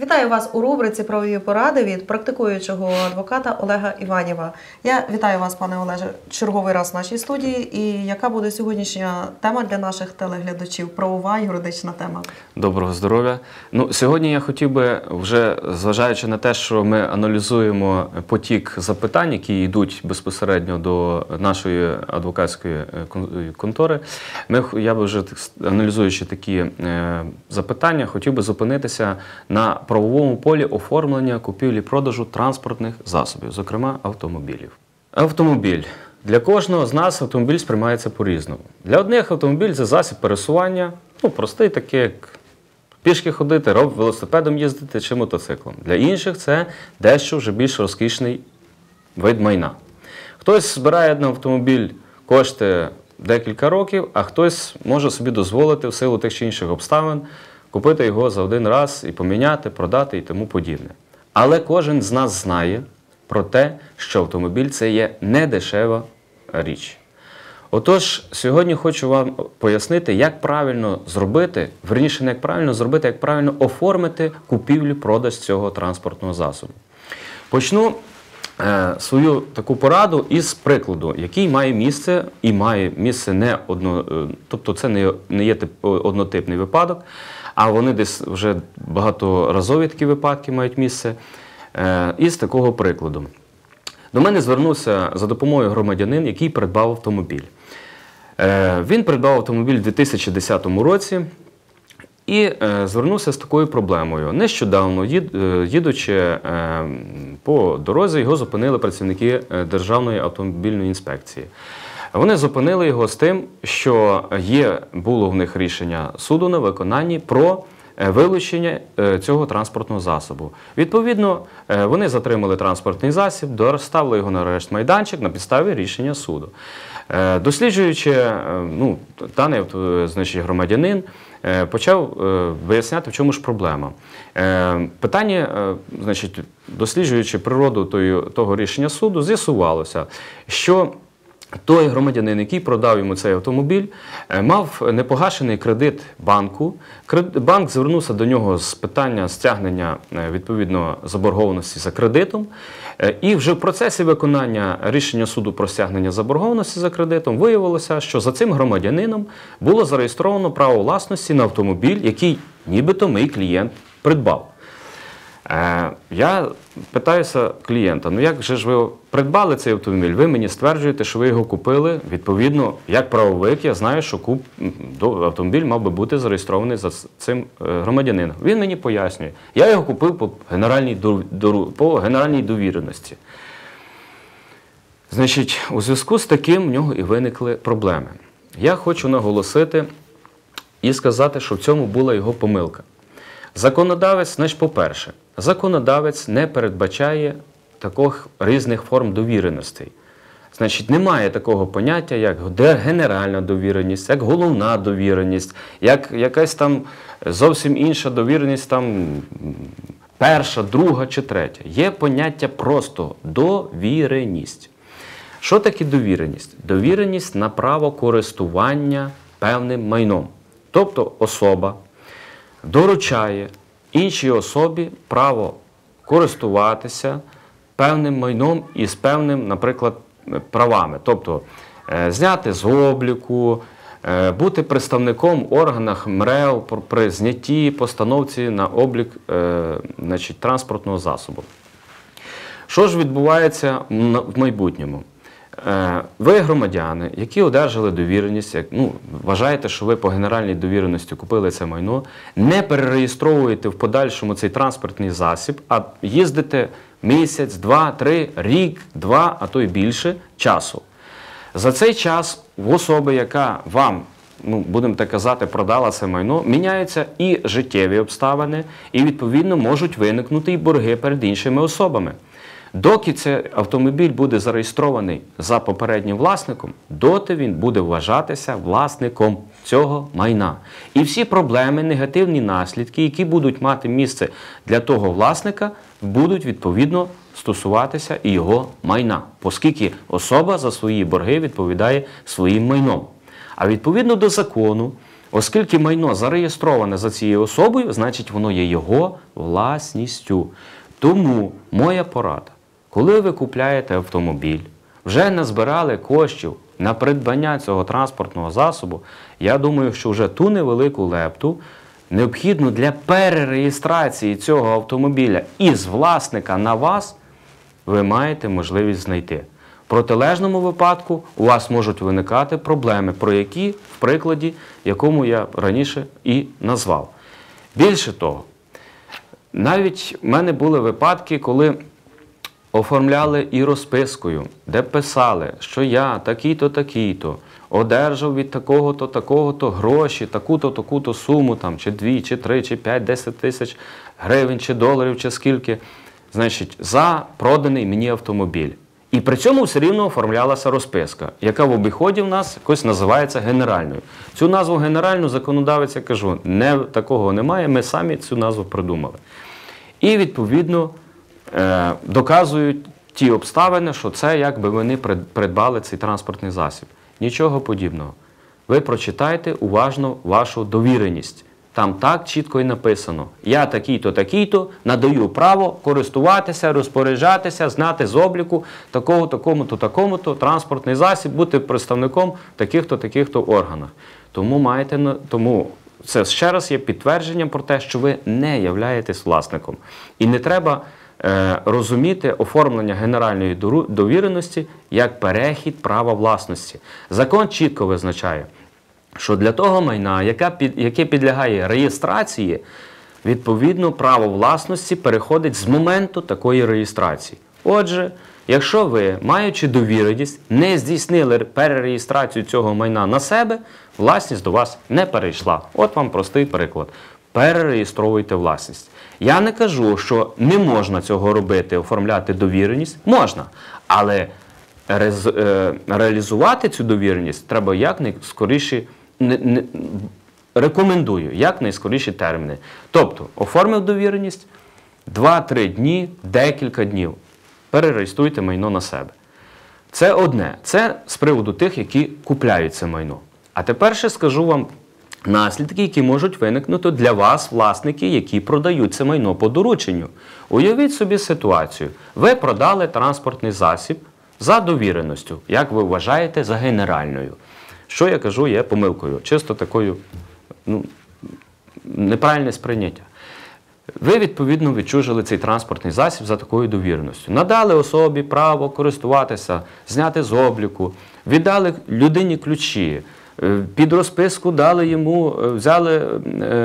Вітаю вас у рубриці «Правові поради» від практикуючого адвоката Олега Іванєва. Я вітаю вас, пане Олеже, черговий раз в нашій студії. І яка буде сьогоднішня тема для наших телеглядачів? Правова, юридична тема. Доброго здоров'я. Сьогодні я хотів би, вже зважаючи на те, що ми аналізуємо потік запитань, які йдуть безпосередньо до нашої адвокатської контори, я би вже, аналізуючи такі запитання, хотів би зупинитися на правовому полі оформлення купівлі-продажу транспортних засобів, зокрема автомобілів. Автомобіль. Для кожного з нас автомобіль сприймається по-різному. Для одних автомобіль – це засіб пересування, простий такий, як пішки ходити, велосипедом їздити чи мотоциклом. Для інших це дещо вже більш розкішний вид майна. Хтось збирає на автомобіль кошти декілька років, а хтось може собі дозволити в силу тих чи інших обставин купити його за один раз і поміняти, продати і тому подібне. Але кожен з нас знає про те, що автомобіль – це є недешева річ. Отож, сьогодні хочу вам пояснити, як правильно зробити, верніше не як правильно зробити, як правильно оформити купівлю-продаж цього транспортного засобу. Почну свою таку пораду із прикладу, який має місце, і має місце тобто це не є однотипний випадок, а вони десь вже багаторазові такі випадки мають місце, із такого прикладу. До мене звернувся за допомогою громадянин, який придбав автомобіль. Він придбав автомобіль у 2010 році і звернувся з такою проблемою. Нещодавно, їдучи по дорозі, його зупинили працівники Державної автомобільної інспекції. Вони зупинили його з тим, що було в них рішення суду на виконанні про вилучення цього транспортного засобу. Відповідно, вони затримали транспортний засіб, доставили його на арешт-майданчик на підставі рішення суду. Досліджуючи, даний громадянин почав виясняти, в чому ж проблема. Питання, досліджуючи природу того рішення суду, з'ясувалося, що той громадянин, який продав йому цей автомобіль, мав непогашений кредит банку. Банк звернувся до нього з питання стягнення, відповідно, заборгованості за кредитом. І вже в процесі виконання рішення суду про стягнення заборгованості за кредитом виявилося, що за цим громадянином було зареєстровано право власності на автомобіль, який нібито мій клієнт придбав. Я питаюся клієнта, як же ж ви придбали цей автомобіль? Ви мені стверджуєте, що ви його купили. Відповідно, як правовик, я знаю, що автомобіль мав би бути зареєстрований за цим громадянином. Він мені пояснює, я його купив по генеральній довіреності. У зв'язку з таким в нього і виникли проблеми. Я хочу наголосити і сказати, що в цьому була його помилка. Законодавець, по-перше, законодавець не передбачає таких різних форм довіреностей. Немає такого поняття, як генеральна довіреність, як головна довіреність, як якась там зовсім інша довіреність, перша, друга чи третя. Є поняття просто довіреність. Що таке довіреність? Довіреність на право користування певним майном. Тобто особа доручає іншій особі право користуватися певним майном і з певним, наприклад, правами. Тобто зняти з обліку, бути представником в органах МРЕО при знятті, постановці на облік транспортного засобу. Що ж відбувається в майбутньому? Ви, громадяни, які одержали довіреність, вважаєте, що ви по генеральній довіреності купили це майно, не перереєстровуєте в подальшому цей транспортний засіб, а їздите місяць, два, три, рік, два, а то й більше часу. За цей час в особи, яка вам, будемо так казати, продала це майно, міняються і життєві обставини, і, відповідно, можуть виникнути і борги перед іншими особами. Доки цей автомобіль буде зареєстрований за попереднім власником, доти він буде вважатися власником цього майна. І всі проблеми, негативні наслідки, які будуть мати місце для того власника, будуть відповідно стосуватися і його майна, оскільки особа за свої борги відповідає своїм майном. А відповідно до закону Оскільки майно зареєстроване за цією особою, значить воно є його власністю. Тому моя порада, коли ви купляєте автомобіль, вже назбирали коштів на придбання цього транспортного засобу, я думаю, що вже ту невелику лепту необхідно для перереєстрації цього автомобіля із власника на вас, ви маєте можливість знайти. В протилежному випадку у вас можуть виникати проблеми, про які, в прикладі, якому я раніше і назвав. Більше того, навіть в мене були випадки, коли оформляли і розпискою, де писали, що я такий-то, одержав від такого-то, такого-то гроші, таку-то, таку-то суму, там, чи 2, чи 3, чи 5, 10 тисяч гривень, чи доларів, чи скільки, значить, за проданий мені автомобіль. І при цьому все рівно оформлялася розписка, яка в обіході в нас якось називається генеральною. Цю назву генеральну законодавець, я кажу, такого немає, ми самі цю назву придумали. І, відповідно, доказують ті обставини, що це якби вони придбали цей транспортний засіб. Нічого подібного. Ви прочитайте уважно вашу довіреність. Там так чітко і написано. Я такий-то надаю право користуватися, розпоряджатися, знати з обліку такому-то транспортний засіб, бути представником таких-то органах. Тому це ще раз є підтвердженням про те, що ви не являєтесь власником. І не треба розуміти оформлення генеральної довіреності як перехід права власності. Закон чітко визначає, що для того майна, яке підлягає реєстрації, відповідно право власності переходить з моменту такої реєстрації. Отже, якщо ви, маючи довіреність, не здійснили перереєстрацію цього майна на себе, власність до вас не перейшла. От вам простий приклад. Перереєстровуйте власність. Я не кажу, що не можна цього робити, оформляти довіреність. Можна. Але реалізувати цю довіреність треба якнайскоріше, рекомендую, якнайскоріші терміни. Тобто, оформив довіреність, 2-3 дні, декілька днів. Перереєструйте майно на себе. Це одне. Це з приводу тих, які купляють це майно. А тепер ще скажу вам наслідки, які можуть виникнути для вас, власники, які продають це майно по дорученню. Уявіть собі ситуацію. Ви продали транспортний засіб за довіреністю, як ви вважаєте, за генеральною. Що я кажу є помилкою, чисто такою неправильне сприйняття. Ви, відповідно, відчужили цей транспортний засіб за такою довіреністю. Надали особі право користуватися, зняти з обліку, віддали людині ключі, під розписку дали йому, взяли,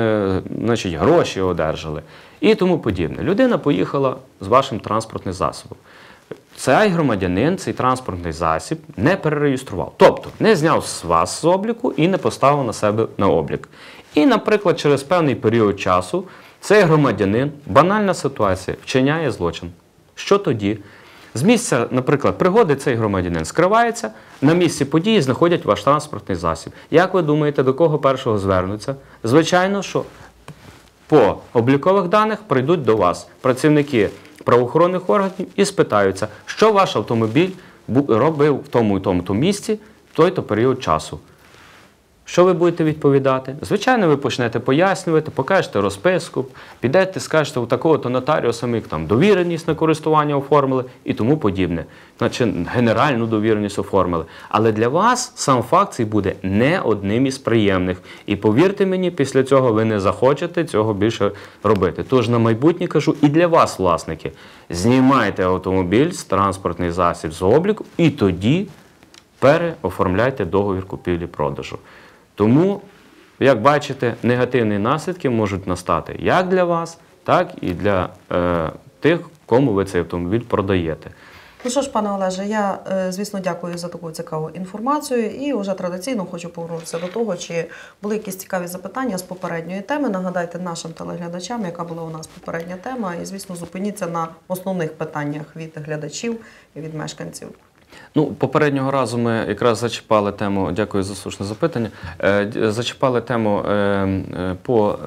гроші одержали і тому подібне. Людина поїхала з вашим транспортним засобом. Цей громадянин цей транспортний засіб не перереєстрував. Тобто, не зняв з вас з обліку і не поставив на себе на облік. І, наприклад, через певний період часу цей громадянин, банальна ситуація, вчиняє злочин. Що тоді? З місця, наприклад, пригоди цей громадянин скривається, на місці події знаходять ваш транспортний засіб. Як ви думаєте, до кого першого звернуться? Звичайно, що по облікових даних прийдуть до вас працівники правоохоронних органів і спитаються, що ваш автомобіль робив в тому і тому місці в той-то період часу. Що ви будете відповідати? Звичайно, ви почнете пояснювати, покажете розписку, підете, скажете, у такого-то нотаріуса ми там довіреність на користування оформили і тому подібне. Значить, генеральну довіреність оформили. Але для вас сам факт цей буде не одним із приємних. І повірте мені, після цього ви не захочете цього більше робити. Тож на майбутнє кажу і для вас, власники, знімайте автомобіль, транспортний засіб з обліку і тоді переоформляйте договір купівлі-продажу. Тому, як бачите, негативні наслідки можуть настати як для вас, так і для тих, кому ви цей автомобіль продаєте. Ну що ж, пане Олеже, я, звісно, дякую за таку цікаву інформацію і вже традиційно хочу повернутися до того, чи були якісь цікаві запитання з попередньої теми. Нагадайте нашим телеглядачам, яка була у нас попередня тема, і, звісно, зупиніться на основних питаннях від глядачів і від мешканців. Ну, попереднього разу ми якраз зачіпали тему, дякую за слушне запитання, зачіпали тему по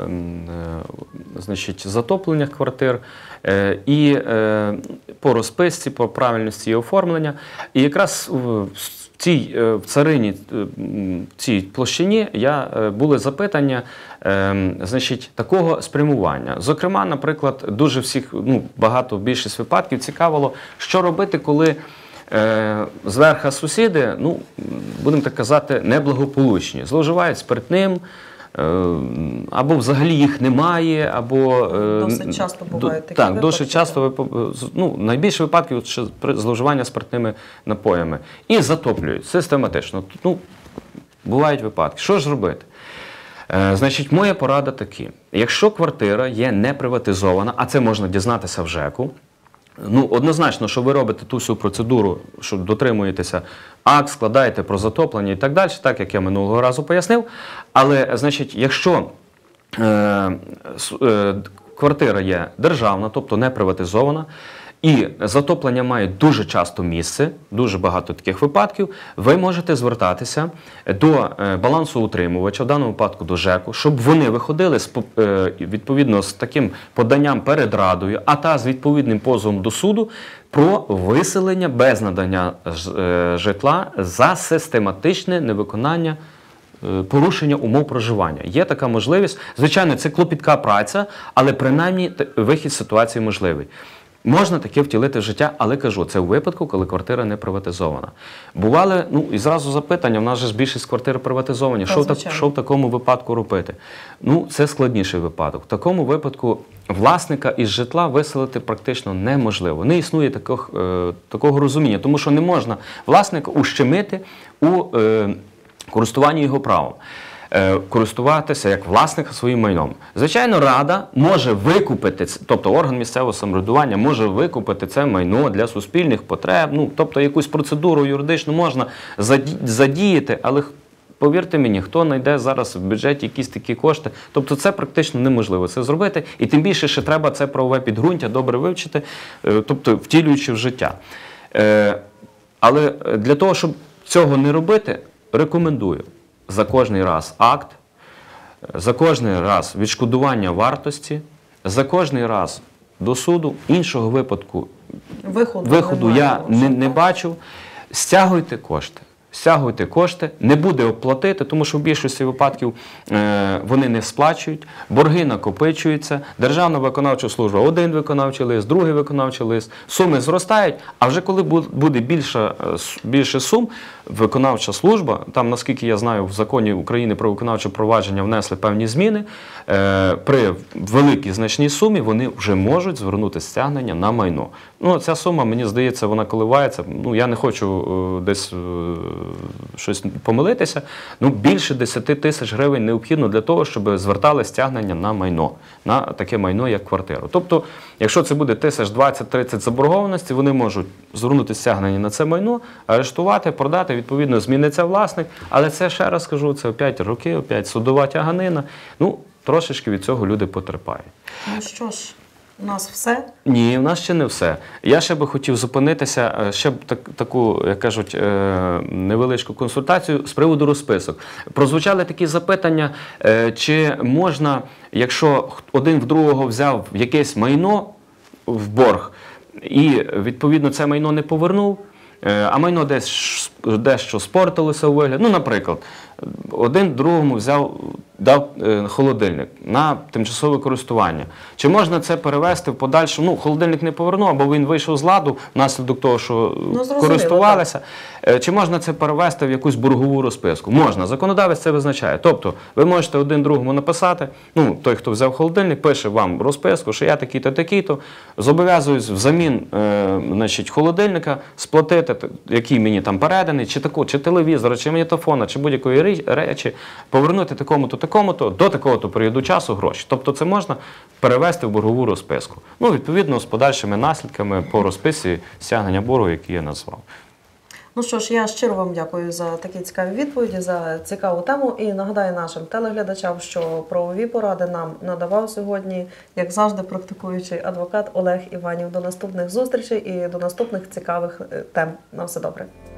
затопленнях квартир і по розписці, по правильності її оформлення. І якраз в царині, в цій площині були запитання, значить, такого спрямування. Зокрема, наприклад, дуже всіх, більшість випадків цікавило, що робити, коли зверху сусіди, будемо так казати, неблагополучні, зловживають спиртним, або взагалі їх немає, або... Досить часто бувають такі так, випадки. досить часто, найбільше випадків зловживання спиртними напоями. І затоплюють систематично. Бувають випадки. Що ж робити? Значить, моя порада такі. Якщо квартира є не приватизована, а це можна дізнатися в ЖЕКу, однозначно, що ви робите ту всю процедуру, що дотримуєтеся акт, складаєте про затоплення і так далі, так як я минулого разу пояснив. Але, значить, якщо квартира є державна, тобто не приватизована, і затоплення має дуже часто місце, дуже багато таких випадків, ви можете звертатися до балансоутримувача, в даному випадку до ЖЕКу, щоб вони виходили відповідно з таким поданням перед Радою, а та з відповідним позовом до суду про виселення без надання житла за систематичне невиконання, порушення умов проживання. Є така можливість. Звичайно, це клопітка праця, але принаймні вихід з ситуації можливий. Можна таке втілити в життя, але кажу, це у випадку, коли квартира не приватизована. Бували, і зразу запитання, в нас же ж більшість квартир приватизовані, що в такому випадку робити? Це складніший випадок. В такому випадку власника із житла виселити практично неможливо. Не існує такого розуміння, тому що не можна власника ущемити у користуванні його правом. Користуватися як власник своїм майном. Звичайно, Рада може викупити, тобто орган місцевого самоврядування може викупити це майно для суспільних потреб, тобто якусь процедуру юридичну можна задіяти, але повірте мені, хто знайде зараз в бюджеті якісь такі кошти, тобто це практично неможливо це зробити, і тим більше ще треба це правове підґрунтя добре вивчити, тобто втілюючи в життя. Але для того, щоб цього не робити, рекомендую за кожний раз акт, за кожний раз відшкодування вартості, за кожний раз до суду. Іншого виходу я не бачу. Стягуйте кошти. Стягуйте кошти, не буде оплатити, тому що в більшості випадків вони не сплачують, борги накопичуються, Державна виконавча служба – один виконавчий лист, другий виконавчий лист, суми зростають, а вже коли буде більше сум, виконавча служба, там, наскільки я знаю, в законі України про виконавче провадження внесли певні зміни, при великій значній сумі вони вже можуть звернути стягнення на майно. Ця сума, мені здається, вона коливається, я не хочу десь щось помилитися, більше 10 тисяч гривень необхідно для того, щоб звертали стягнення на майно, на таке майно, як квартиру. Тобто, якщо це буде 20-30 заборгованості, вони можуть звернути стягнення на це майно, арештувати, продати, відповідно, зміниться власник, але це, ще раз скажу, це 5 років, опять судова тяганина, трошечки від цього люди потерпають. Що ж, у нас все? Ні, у нас ще не все. Я ще би хотів зупинитися, ще б таку, як кажуть, невеличку консультацію з приводу розписок. Прозвучали такі запитання, чи можна, якщо один в другого взяв якесь майно в борг, і, відповідно, це майно не повернув, а майно дещо спортилося у вигляд. Наприклад, один другому дав холодильник на тимчасове користування. Чи можна це перевести в подальшому? Холодильник не повернув, або він вийшов з ладу внаслідок того, що користувалися. Чи можна це перевести в якусь боргову розписку? Можна. Законодавець це визначає. Тобто, ви можете один другому написати, той, хто взяв холодильник, пише вам розписку, що я такий-то, такий-то, зобов'язуюсь взамін холодильника сплатити, який мені там переданий, чи телевізора, чи магнітофона, чи будь-якої речі, повернути такому-то, такому-то, до такого-то періоду часу гроші. Тобто це можна перевести в боргову розписку. Відповідно, з подальшими наслідками по розписі стягнення боргу, який я назвав. Що ж, я щиро вам дякую за такі цікаві відповіді, за цікаву тему. І нагадаю нашим телеглядачам, що правові поради нам надавав сьогодні, як завжди, практикуючий адвокат Олег Іванів. До наступних зустрічей і до наступних цікавих тем. На все добре.